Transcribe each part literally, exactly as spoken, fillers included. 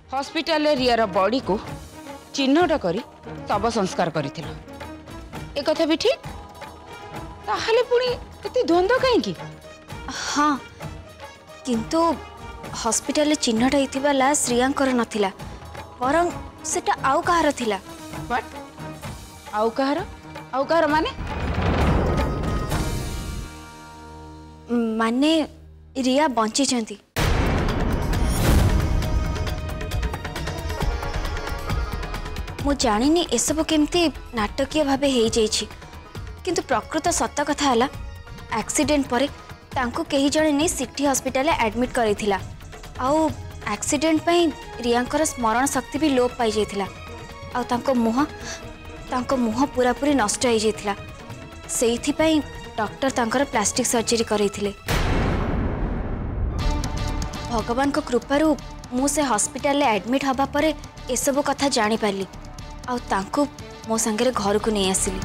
Hospital रियार body को चिन्हट करी शव संस्कार करथिला ए कथा भी ठीक ताहले पुणी एते द्वंद्व कहीं हाँ किंतु हॉस्पिटल चिन्हट होइथिबा लाश रियांकर नथिला वरं सेटा आउ कहार थिला व्हाट आउ कहार आउ कहार माने माने रिया बंची चंती मु जानिनी एसबु केमती नाटकीय भावे हो जाइछि किंतु प्रकृत सत कथा हला एक्सीडेंट परे तांको कहीं जड़े नहीं सिटी हॉस्पिटल एडमिट करिथिला आउ एक्सीडेंट पई रियांकर स्मरण शक्ति भी लोप पाई जाइथिला आउ तांको मुह तांको मुह पूरा पूरी नष्ट हो जाइथिला सेइथि पई डॉक्टर तांकर प्लास्टिक सर्जरी करैथिले भगवान को कृपारू मु से हॉस्पिटल एडमिट हबा परे एसबु कथा जानी पाली आउ तांको मो संगे घर को नहीं आसिली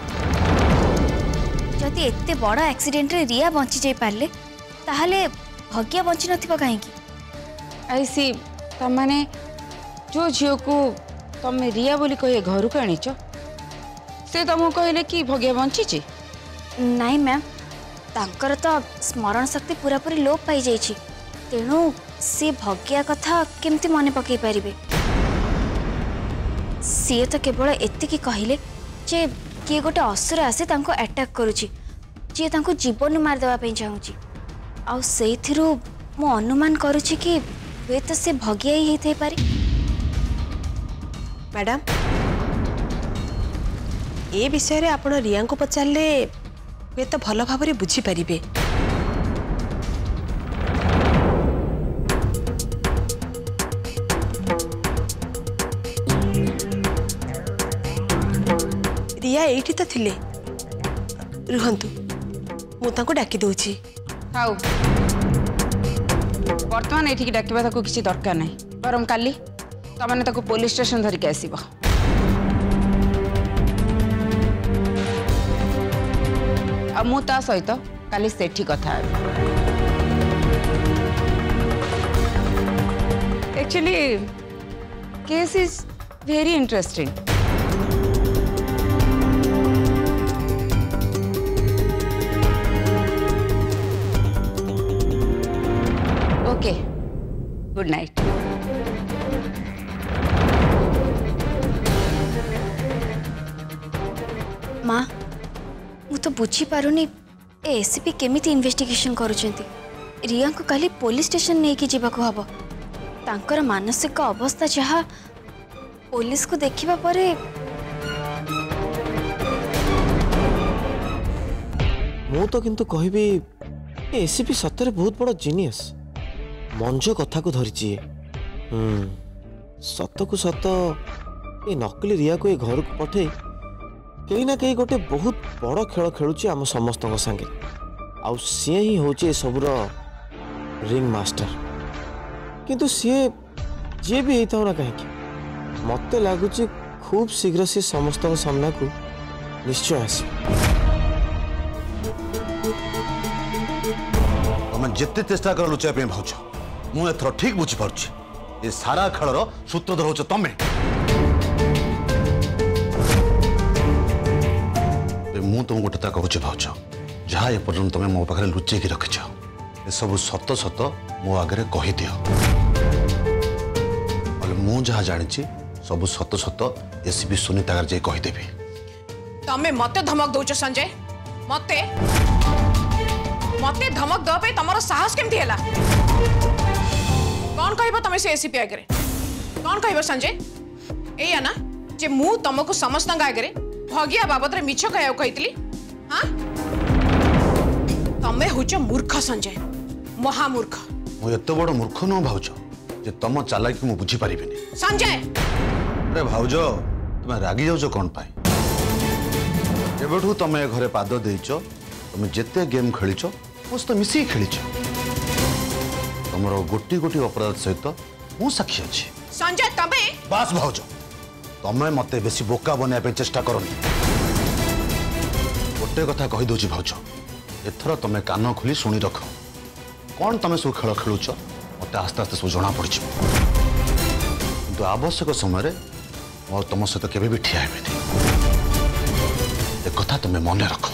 जदि एते बड़ एक्सीडेंट रे रिया बंची जाई पारले ताहले भाग्य बंची नथिबा काहे की ऐसी तमाने जो झियो को तमे रिया बोली कहे घर को आनीच से तुमको कहले कि भाग्य बंची ची नहीं मैम तांकर तो स्मरण शक्ति पूरा पूरी लोप पाई जाइछि तेणु सी भाग्य कथा केमती मने पकई पारिबे सी तो केवल एतिकी कहले जे किए गोटे असुर आसे तांको अटैक करुछि जे तांको जीवन मार देवा पई चाहूछि आ सेइथिरु मो अनुमान करुछि कि वे तो से भगिया ही थे पारी मैडम ए विषय रे आपण रिया को पचारले वे तो भल भाव रे बुझी परिबे रिया एठी तो थिले रुहंतु मु तांको डाकी दोछि हाउ वर्तमान एठी की डाकिबा ताको किछि दरकार नै बरम काली तमने ताको पुलिस स्टेशन धरि के आसीबो आ मु ता सहित काली सेठी कथा actually case is very interesting okay good night माँ मु तो बुझी पारुनी ए एसपी केमिति इन्वेस्टिगेशन करूछंती रिया को काली पुलिस स्टेशन नहीं कि जीवा को हबो तांकर मानसिक अवस्था जहा पुलिस को देखिबा परे मु तो किंतु कहबी एसपी सतरे बहुत बड़ा जीनियस मंज कथा को धरिची हम्म सत को सत ए नकली रिया को ए घर को पठे कहीं ना कहीं गोटे बहुत बड़ खेल खेलुची आम समस्त संगे आउ सी ही होचे सबुर रिंग मास्टर किंतु सी जी भी होता ना कहीं मत लगुच खूब शीघ्र सी समस्त सामना को निश्चय आस जिते चेष्टा कर लुचाई भाज मुझे ठीक बुझीपार ये सारा खेलर सूत्रधर हो तमें मु तुम गोटे कहूँ भाज जहाँ एपर्यंत तुम मो पाखे लुचेक रखिछ ए सब सत सत मो आगे कहीदि मु जहाँ जानी सब सत सत एसपी सुनीता आगे कहीदेवी तमें मत धमक दौच संजय मत मत धमक दे तुम साहस केमती है कौन कह तुम से एसपी आगे कौन कह संजय एया ना जे मु तुमको समस्त आगे भगिया बाबद मिछ कह कही हाँ तमें हूँ मूर्ख संजय महामूर्ख मुझे एत बड़ मूर्ख नुह भाज जे तुम चालाकी मु बुझी पारि संजय अरे भाज तुम रागी जाऊच कौन पाई एबठू तुम घरे पाद देच तुम जिते गेम खेलीच मो सहित मिसिक खेलीच तुम गोटी गोटी अपराध सहित मु साक्षी अच्छी संजय तमें बास भाज तमें मत बेसी बोका बनवाई चेष्टा करनी गोटे कथा कही दौची भाज एथर तुम कान खोली शुणी रख कौन तुम सब खेल खेलुच मत आस्ते आस्ते सब जना पड़ किंतु आवश्यक समय मोर तुम सहित केवे भी ठिया हेबेनी ए कथा तुम मन रख।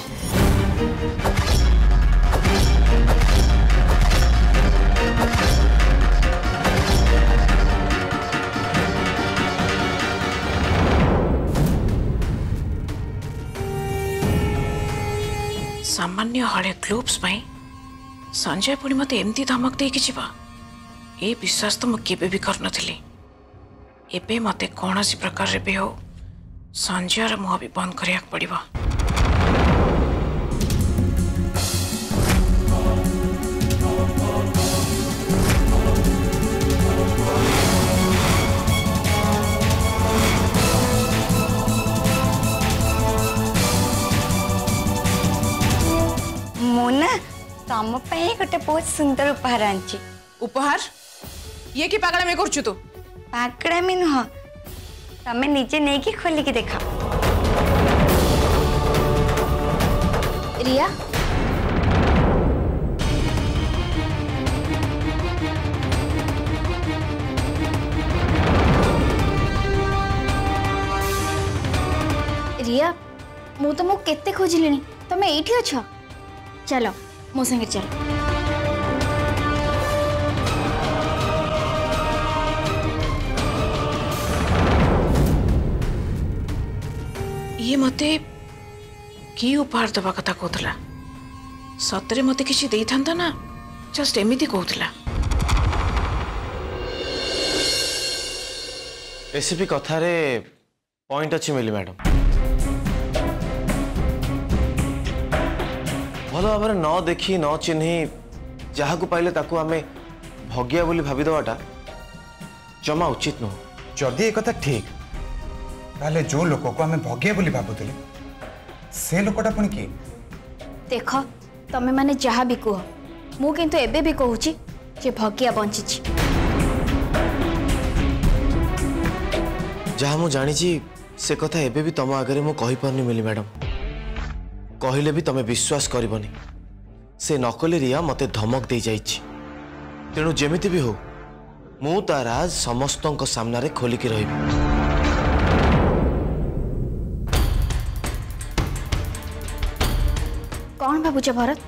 सामान्य हले ग्लोब्स पाई संजय पुणी मत एमती धमक देकी जीवा ए विश्वास तो मुझे भी कर नथिली। एबे मते कौन सी प्रकार रे भी हो संजय मुह भी बंद करिया पड़िबा। मोना तम पे गोटे बहुत सुंदर उपहार आंची। उपहार ये की पागल में करछु तू? पागड़ा में नुह तमे निजे नहीं की खोली की देखा। रिया रिया मु तुमको केते खोजिलिनी तमे एठी अछ। चलो मो संगे चलो। ये मते की उपहार दबा कथा कहला सतरे मते किसी देई थांता ना जस्ट एमिति कहला। एसीपी कथा रे पॉइंट अच्छी मिली मैडम। भल भाव न देखी न चिन्ह जहाँ को पाइले ताकू आमे भगिया बोली भाभी दवाटा जमा उचित नुह। जदि एक कथा ठीक ताले जो लोक को आमे भगिया बोली भाबुतले से लोकटा पुणी की देख तमे माने जहाँ भी कह मु किंतु एबे भी कहूची जे भगिया बंची जहाँ मु जानी से कथा एबे भी तम आगे मु कहि पारनी मिली मैडम। कहले भी तमे विश्वास करबनी से नकली रिया मते धमक दे जाइछि। तेणु जेमिति भी हो मु ता राज समस्तों को सामना रे खोली की रहिबी। कौन भाबुछ भरत?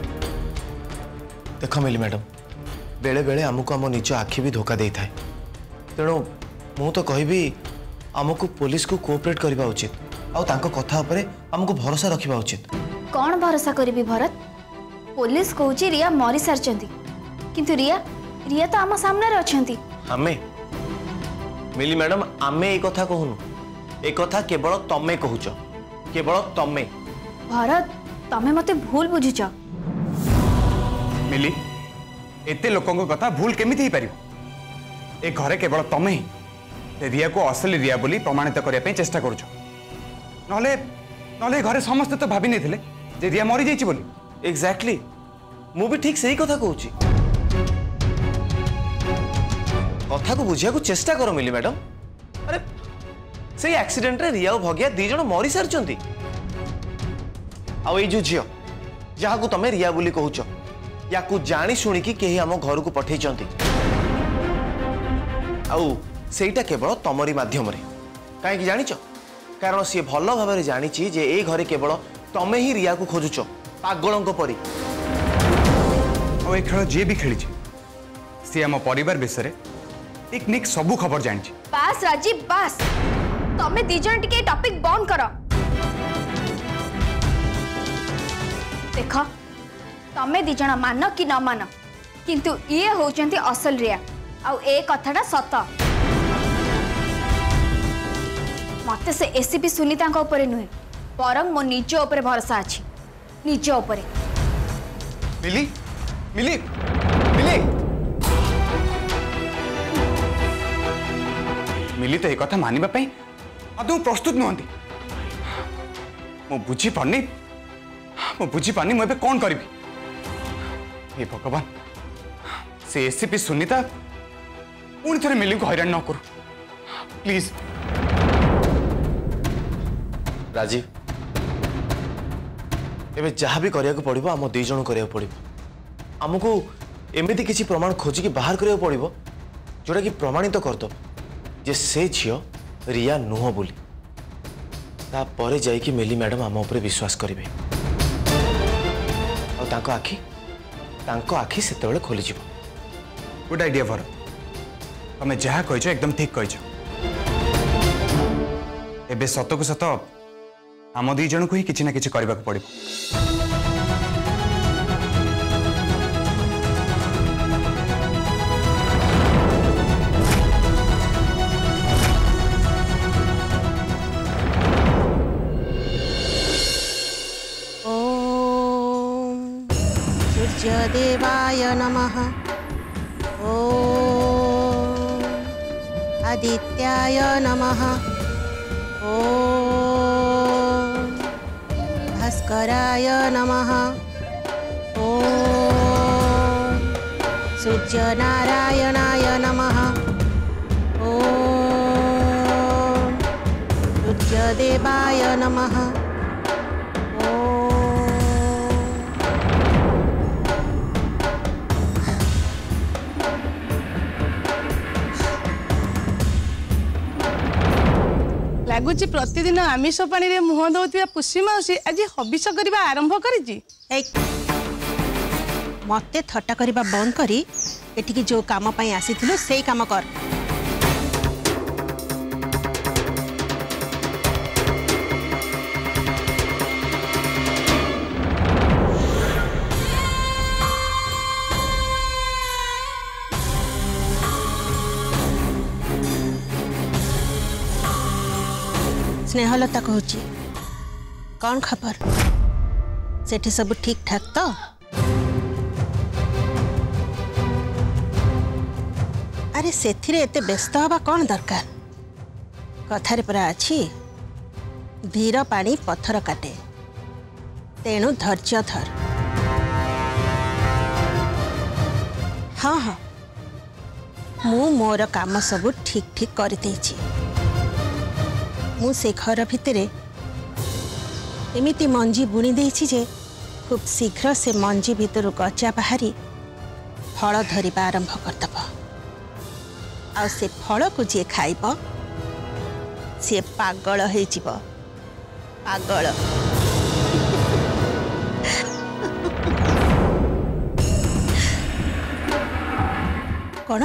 देख मिली मैडम बेले बेले आमको आम निज आखि भी धोखा दे थाए। तेणु मु तो कहबी आमको पुलिस को कोऑपरेट करबा उचित आउ तांको कथा उपरे हमको भरोसा रखिबा उचित। कौन भरोसा करिबी भरत? पुलिस कहूची रिया मरी सारचंती किंतु रिया रिया तो आम सामने रे अछंती। आमे मिली मैडम आमे ए कथा कहूनु ए कथा केवल तमे कहूच केवल तमे। भरत तमे मते भूल बुझुच। मिली एते लोकों कथा भूल केमिति ही पारिबो? ए घरे केवल तमे ही रिया को असली रिया बोली प्रमाणित करने पे चेष्टा करुछ। नहले नहले घरे समस्त तो भाभी नहीं जे रिया मरी जाइछि बोली। एग्जैक्टली मु भी ठीक सही कथा कहूची। कथा को बुझिया को चेष्टा करो मिली मैडम। अरे से एक्सीडेंट रे रिया भगिया दी जण मरी सारचंती। आ ए जो झियो जहा को तमे रिया बोली कहूच या को जानी सुनी कि केही हम घर को पठै चंती आउ सेटा केवल तमरी माध्यम रे काहे जानिच कारण सी भल भाव जानी जे ए घरे केवल तमे ही रिया को खोजुच पागलों परी। और ए खेल जी भी खेली सी आम परिवार विषय टेक्निक सबू खबर जानी। बास राजीव बास तमे दी जण टिके टॉपिक बंद करो। देख तमे दी जण मान कि न मान किंतु ये होचंती असल रिया आउ ए कथाटा सत। मते से एसीपी सुनीता ऊपर नुहे बरं मो निज ऊपर भरोसा अच्छी निज ऊपर। मिली मिली मिली मिली तो एक कथा मानिबा पई आदौ प्रस्तुत नुहंती। मो बुझी पानी मो बुझी पानी मो एबे कोन करबी? हे भगवान से एसीपी सुनीता पुणी थे मिली को हैरान न करू प्लीज। राजीव एबे जहाँ भी करिया को पड़िबो आम दी जण करिया पड़िबो। आमको एमिति किछि प्रमाण खोजिकी बाहर करिया पड़िबो जोटा कि प्रमाणित कर दो जे से झियो रिया नुह बोली तापर जाइकी मेली मैडम आम उपरे विश्वास करेंगे और आखि तांको आखि से खोली जीव। गुड आइडिया भर तुम्हें जहाँ कह एकदम ठीक कह एबे सत को सत आम दी जन को ही किसी ना किसी करने को पड़ो। सूर्यदेवाय नमः। ओम आदित्याय नमः। ओम भास्कराय नमः। ओम सूर्यनारायणाय नमः। ओम सूर्यदेवाय नमः। लगुच प्रतिदिन आमिष पानी रे मुह दौथिबा पुष्पी मौसी आज हबिष करबा आरंभ करिछि। मते थट्टा करबा बंद करी एठिकी जो काम पाई आसीथिलो सेई काम कर। स्नेहलता कहूची कौन खबर सेठी सब ठीक ठाक तो? अरे सेथिरे एते व्यस्त हवा कौन दरकार? कथारे परा अछि धीर पानी पत्थर काटे तेणु धैर्य धर। हाँ हाँ मु मोर काम सब ठीक ठीक कर देछि। मु से घर भितरे एमिति मंजी बुणी देछि जे खूब शीघ्र से मंजी भितर गजा बाहरी फल धरिबा आरंभ करदब। आ से फल को जे खाइब से पागल हो जीव। पागल कौन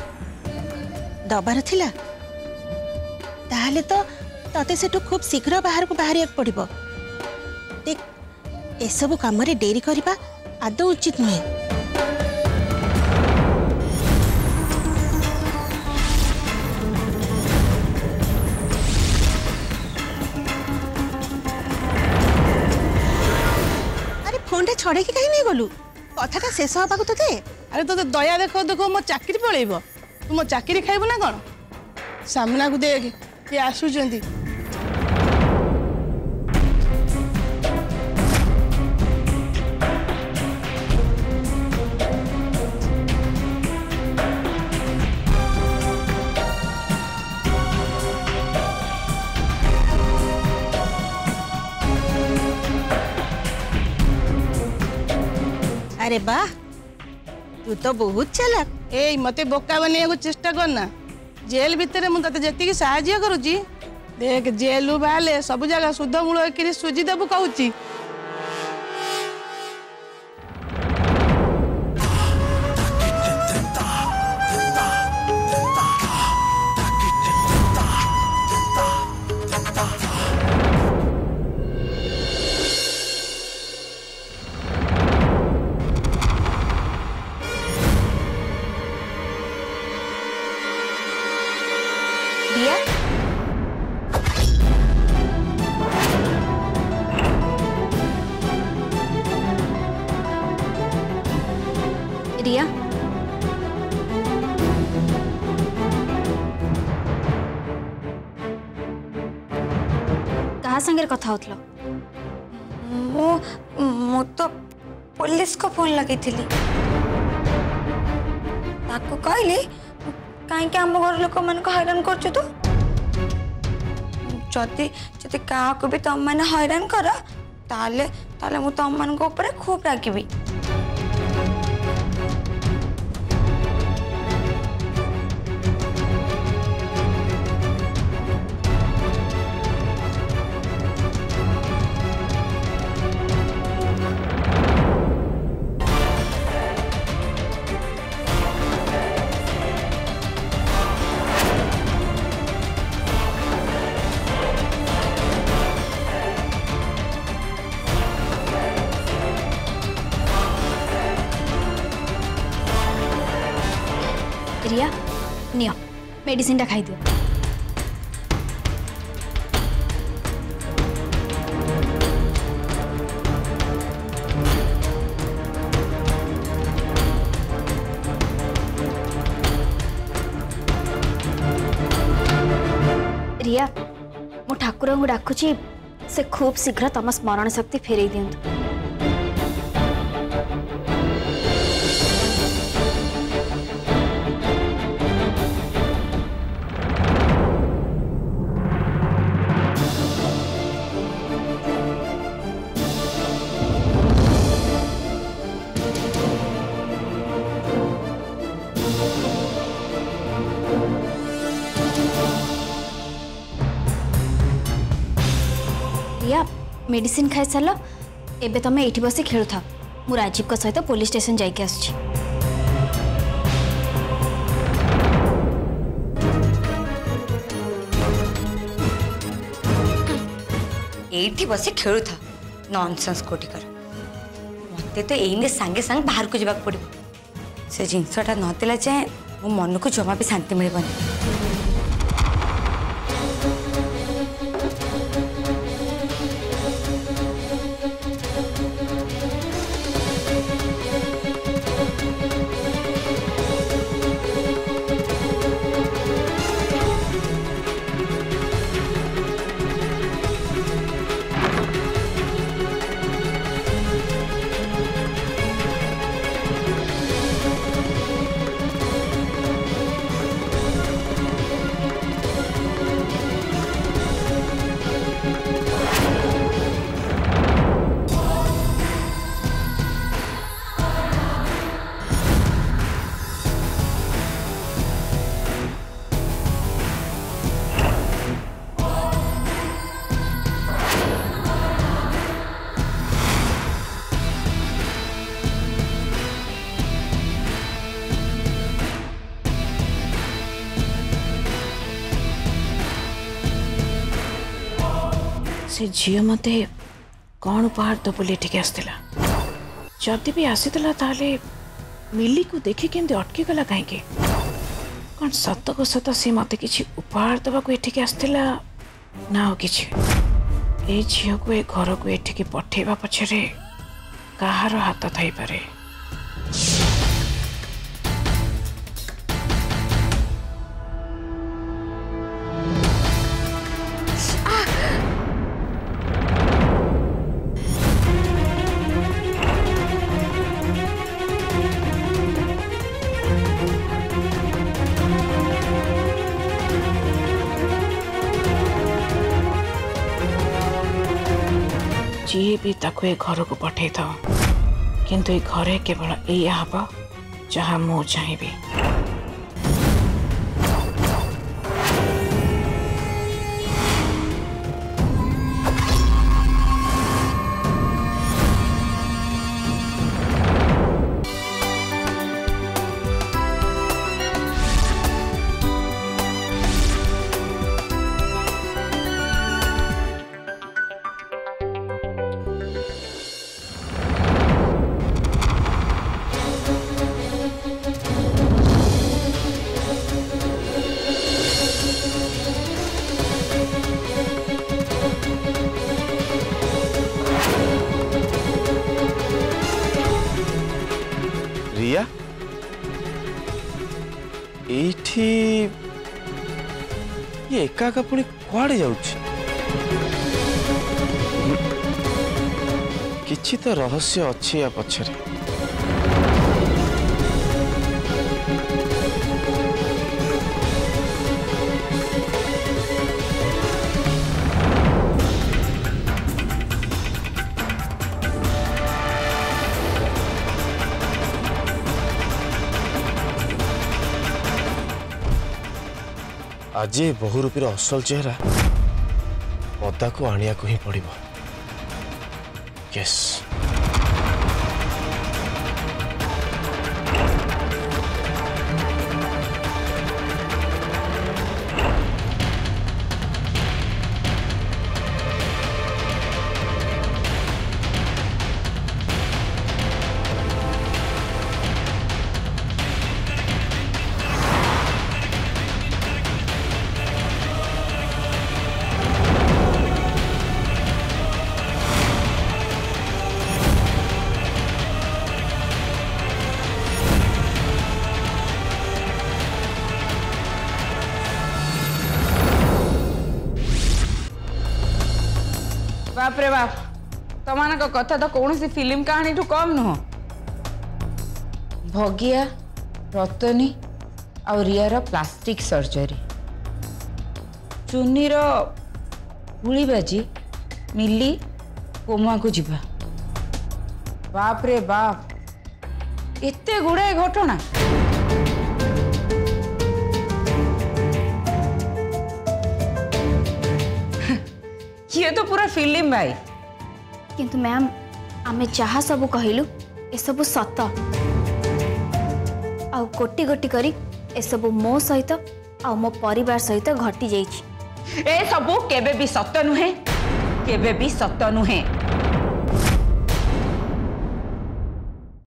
दबार थिला? ताहले तो तते सेठू खूब शीघ्र बाहर को बाहर पड़ो। देख एसबू कम डेरी करवा आदौ उचित नुहे। अरे फोन टे छड़े कि कहीं नहीं गलु कथाटा शेष हवा तो दे। अरे तो दया देखो देखो मो चाकरी पलैब तू मो चाकरी खाइबू ना कौन? सामना को देख ये आसुचंदी। अरे वाह तू तो बहुत चालाक। ए मते बोका बनिया चेष्टा करना। जेल भितर मुझे जी साहय करुच्ची देख जेलू बाहर सब जगह शुद्ध मूल सुजी देबू कहूँ। रिया कहा संगे कथा होतलो? मो मो तो पुलिस को फोन लगी थी ताको कहली कहीं आम घर लोक मान हैरान कर तू जदि जदि क्या भी तुम मैंने हैरान कर ताले ताले मु तुम मान ऊपर खूब रागिबी। मेडिसिन टा खाई दियो। रिया मु ठाकुर को डाकुची से खूब शीघ्र तम स्मरण शक्ति फेरई दियंतु। मेडिसिन खाई सार एबे तमे एठी बसी खेलु था। मु राजीव का सहित पुलिस स्टेशन जाइके आसुची। एठी बसी खेलु था नॉनसेंस कोटिकर। मते तो एइने संगे संग बाहर को जाबाक पड़िबो। से जिंसटा नतिला जाए मो मन को जमा भी शांति मिलबनी। से झील मते कौन उपहार दो बोली ठीक आसला जदि भी आसीला ताले मिली को देखी केमती अटकी गला कहीं कौन सत को सत सी मते किसी उपहार दवा को एठिक आसला ना किसी ए झील को ए घर को एठिक पठेबा पछरे कहार हाथ थाई पारे। जी भी ताको ए घर को पठे था किंतु ए घरे केवल एया हबा जहाँ मु चाहिए। रिया एठी ये एका एका पुणी कुआड़े जाउछि किछि तो रहस्य अछि या पछरे। आज बहुरूपीर असल चेहरा पदा को आनिया को ही पड़िबो। यस बाप रे बाप तमान कथा तो कौन सी फिल्म कहानी ठू कम नुह भगिया रतनी और रियार प्लास्टिक सर्जरी चुनीर गुली बाजी मिली कोमा को जीवा बाप रे बाप एते गुड़ाए घटना ये तो पूरा फिल्म भाई किंतु मैम आमे जहाँ सब कहलु ए सब सत आ गोटी गोटी करी ए सब मो सहित आ मो परिवार सहित घटी जाइछि ए सब केबे भी सत्य नुहे केबे भी सत्य नुहे